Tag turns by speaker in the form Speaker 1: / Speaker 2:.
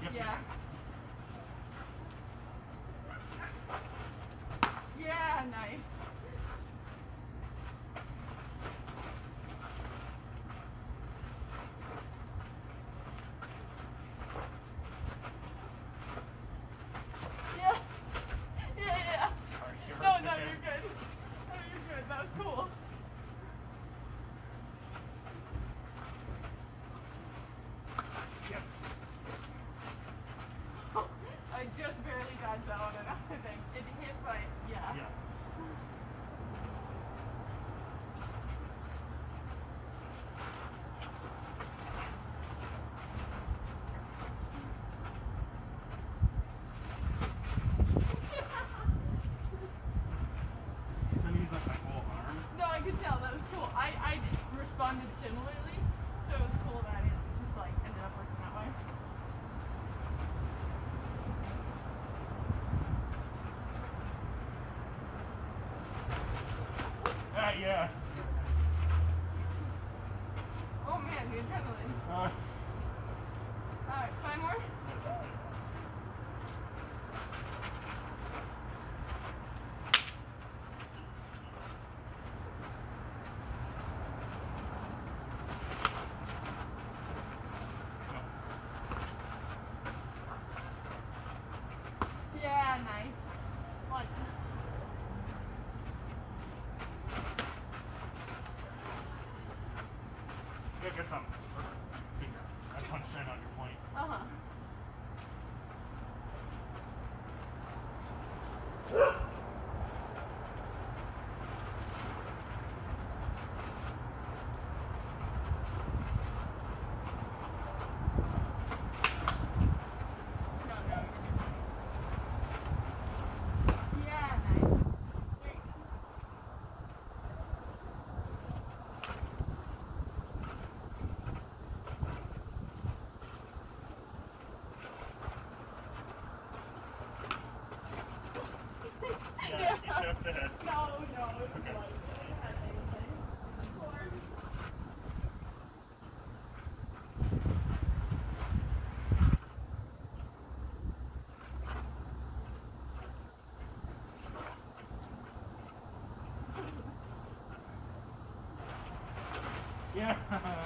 Speaker 1: Yeah. Yeah, nice. Yeah. Yeah.
Speaker 2: Sorry,
Speaker 1: No, you're good. No, you're good. That was cool.
Speaker 2: Yes.
Speaker 1: I just barely dodged that one enough, I think. It hit, but yeah.
Speaker 2: Yeah. So he's like my whole arm.
Speaker 1: No, I could tell. That was cool. I responded similarly, so it was cool that it just like ended up working that way.
Speaker 2: Yeah.
Speaker 1: Oh man, the adrenaline. Alright, 5 more? Yeah, nice. One.
Speaker 2: Get some finger. I punched in on your point.
Speaker 1: Uh-huh. Yeah, nice. There you go.
Speaker 2: Yeah, you just did it.
Speaker 1: No, it was
Speaker 2: Okay.
Speaker 1: light. It had anything. 4.
Speaker 2: Yeah.